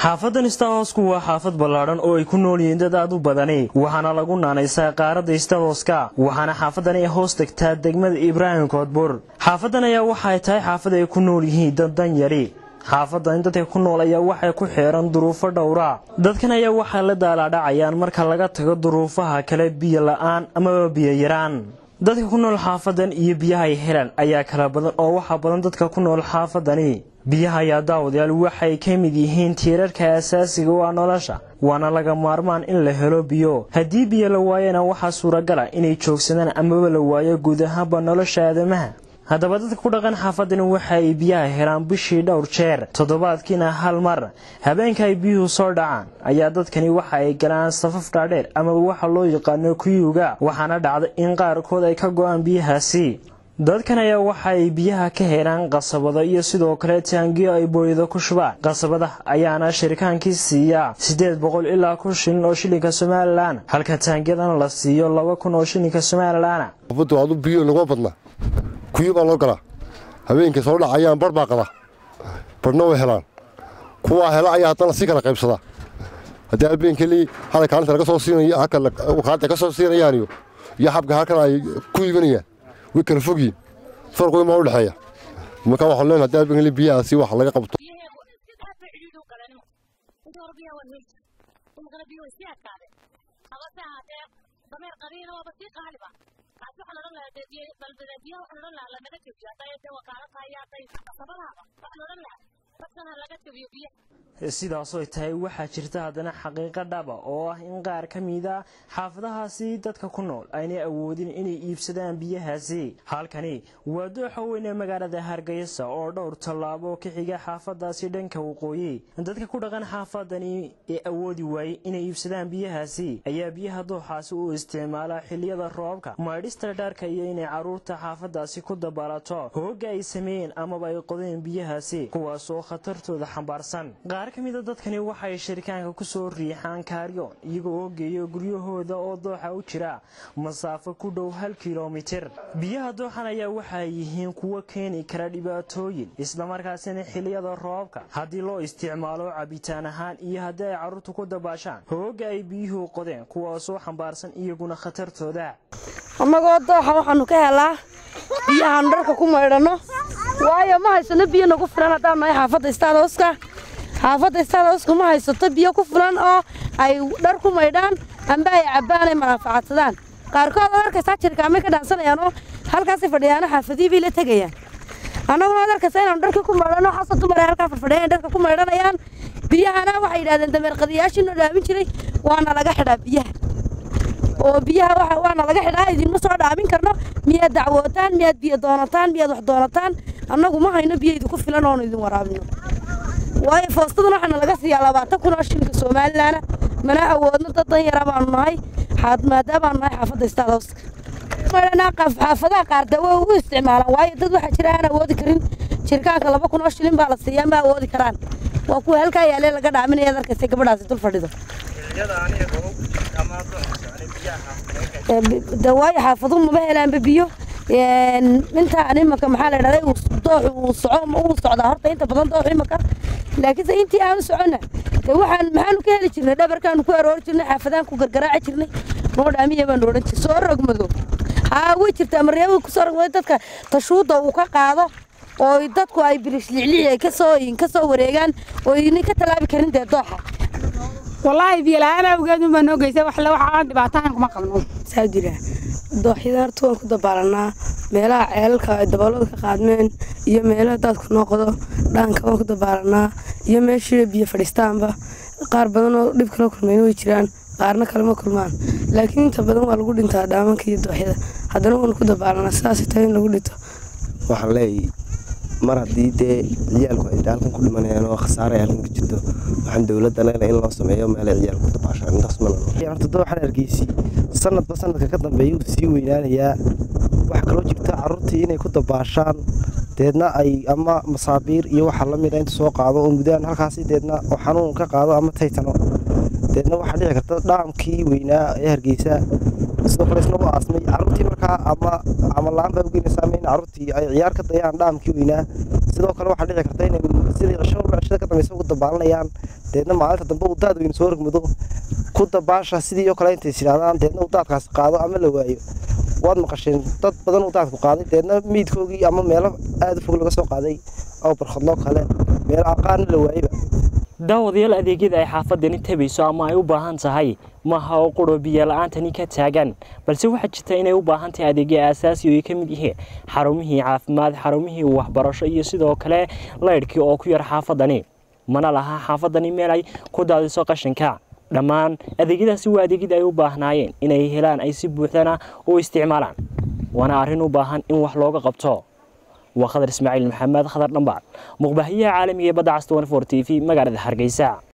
xaafadan Istahoosku waa xaafad ballaaran oo ay ku nool yihiin dad aad u badani waxaana lagu naanaysaa qaaradda Istahooska waxaana xaafadan ay hoos tagtaa degmada Ibraahim Koodbur xaafadan ayaa waxay tahay xaafad ay ku nool yihiin dad dan yari xaafadan dadka ku nool ayaa waxay ku xeeran duruufo dhowra dadkan ayaa waxa la daaladhacayaan marka laga tago duruufaha kale biyo la'aan ama biyo yaraan dadka ku nool xaafadan iyo biyaha ay helaan ayaa kala badan oo waxa badan dadka ku nool xaafadani biyaha ayaa daawadayaal waxay ka mid yihiin tiirarka asaasiga oo nolosha waana laga maarmaan in la helo biyo haddii biyo la waayana waxa suuragal ah inay joogsadaan ama la waayo guud ahaanba nolosha aadamaha haddaba dadka ku dhaqan xaafadan waxay biyaha helaan bishii dhowr jeer toddobaadkiina hal mar habeenka ay biyuhu soo dhacaan ayaa dadkani waxa ay galaan safaf dhaadheer ama waxa loo yaqaan kuyuga waxaana dhacda in qaarkood ay ka go'aan biyahaasi dadkan ayaa waxa ay biyaha ka helaan qasabada iyo sidoo kale taangiyo ay booyada ku shubaan qasabada ayaana shirkaankii siiya 800 ilaa 1,000 shilin oo shilinka Soomaaliland halka taangiyadana la siiyo 2,000 oo shilinka Soomaaliland qoftu aad biyo lagu badna kuyuba loo galaa habeenkii soo dhacayaan barbaaqada barno way helaan kuwa hela ayaa hadana si kala qaybsada hadii habeenkii hal kaalin laga soo siinayo hakala qaadda ka soo siinayaan iyo habka halkan ay ku iibinayaan وكان فوقي فرق ما ولا حياة ما كان واحد لنا تابع اللي بيها سوى واحد لقى قبض sidaas oo tahay waxa jirta hadana xaqiiqo dhab ah oo ah in qaar kamid ah xaafadahaasi dadka ku nool aynay awoodin inay iibsadaan biyahaasi halkani waa dooxa weyn ee magaalada Hargeysa oo dhowr talaabo ka xiga xaafadaasi dhanka waqooyi dadka ku dhaqan xaafadani ee awoodi waayay inay iibsadaan biyahaasi ayaa biyaha dooxaasi u isticmaala xilliyada roobka maadhista dharka iyo inay caruurta xaafadaasi ku dabaalato hooga ay sameeyeen ama ay qodeen biyahaasi kuwaas oo khatartooda xambaarsan kamida dadkani waxay shirkaanka ku soo riixaan kaaryo iyagoo geeyo guryahooda oo dooxa u jira masaafo ku dhow 1 kiiloomitir biyaha dooxan ayaa waxay yihiin kuwa keeni kara dhibaatooyin isla markaasina xilliyada roobka hadii loo isticmaalo cabitaan ahaan iyo hadii ay caruurtu ku dabaashaan hooga ay biyuhu qodeen kuwaas oo xambaarsan iyaguna khatartooda anagoo dooxa waxaanu ka helaa biyahan dharka ku maydhano waayo ma haysano biyo nagu filan hadaan nahay xaafadda Istahoska xaafadda Istahoska ma haysato biyo ku filan oo ay dhar ku maydhaan amba ay cabaan ay manfaacadsadaan qaarkood arkaysa jirkaamay ka dhaansanayaan oo halkaas fadhiyaan xaafadii bay la tagayaan anaguna arkaysa inaan dharka ku maydhano xasad dumar halka fadhiyaan dharka ku maydhanayaan biyahana waxay yiraahdeen dameer qadiyaashin oo dhaamin jiray waana laga xidhaa biyaha oo biyaha waana laga xidhaa idin ma soo dhaamin karno miya dacwootaan miya biyo doonataan miya wax doonataan anagu ma hayno biyo idin ku filan oo idin waraabino way foostaduna waxana laga siiyaa 20,000 oo shilinka Soomaaliland mana awoodno dad dan yar baan nahay maadaama aan nahay xaafadda Istahoska marana xaafadaha qaar dawo u isticmaalaan way dad waxa jira aan awoodi karin shirkaanka 2,000 oo shilin baa la siiyaa ma awoodi karaan waa kuwa halka yaale laga dhaaminaya darkaysa gabadhaas dul fadhido dawaay xaafadu ma helaan biyo inta animaka maxaa la dhaday uu socda horta inta badan doox imaka laakiin intii aan socona waxaan maxaan ka heli jirnay dhabarkaan ku aroor jirnay xaafadaan ku gargaraac jirnay noo dhaamiye baan oran jirnay soo rogmado way jirtaa maryaabo ku soo rogmado dadka tashuuda uu ka qaado oo dadku ay bilish lixlix ka soo wareegaan oo inay ka talaabi karin dooxa والله بيلانا وجدوا ما نوجيسه وحلا وحان دبعتان كم قبلنا ساجرة ضحية توان كده بالنا ملا عيالك دبلوا كقادمين يملا تاد كنا قضوا دان كمان كده بالنا يمشي بيفرستان با قاربنا دبكنا كلمين ويشران قارنا كلمة كلمان لكن أنت بدون والقول أنت دائما كي ضحية هذا نقول كده بالنا ساستين نقول إنت وحلاي mar hadii de ciyaalku ay dalkan ku dhimanayaan oo khasaare ay ka jirto waxaan dawladana in loo sameeyo meel ciyaalku tabaashaan intaas ma laha horta waxaan argeysi sanadka ka dambeeyay si weynaanaya wax kale oo jirta carruurtii inay ku dabaashaan deedna ay ama masaabiir iyo waxa la mid ah inta soo qaado oo gudaan halkaas deedna oo xanuun ka qaado ama taytano deedna waxa dhici karta dhaamkii weynaa ee Hargeysa sidoo kale isna waa asmay carruurtii markaa ama laan baa u geynaysaa in carruurtii ay ciyaar ka dayaan dhaamkii weynaa sidoo kale waxa dhici karta inay sidii cashada ka dambaysa ugu dabaalanayaan deedna maalinta dambe uu daad weyn soo rogmado ku dabaasha sidii oo kale intay siraadaan deedna uu daadkaas qaado ama la waayo waad maqasheen dad badan uu daadku qaaday deedna miidkoogii ama meelo aad u fog laga soo qaaday oo barkhadno kale meel aqaan la waayba daawadayaal adeegyada ay xaafadani tabayso ama ay u baahan tahay maaha oo quro biyo la'aantani ka taagan balse waxaa jirta inay u baahan tahay adeegyo aasaasi oo ay ka mid yihiin xarumihii caafimaad xarumihii waxbarasho iyo sidoo kale laydhkii oo ku yar xaafadani mana laha xaafadani meel ay ku daadiso qashinka dhammaan adeegyadaasi waa adeegyada ay u baahnaayeen inay helaan ay si buuxdana u isticmaalaan waana arrin u baahan in wax looga qabto وخضر إسماعيل محمد خضر نمبر مقبهية عالمية بدأ عستوان فور تي في مقالة حرقيسة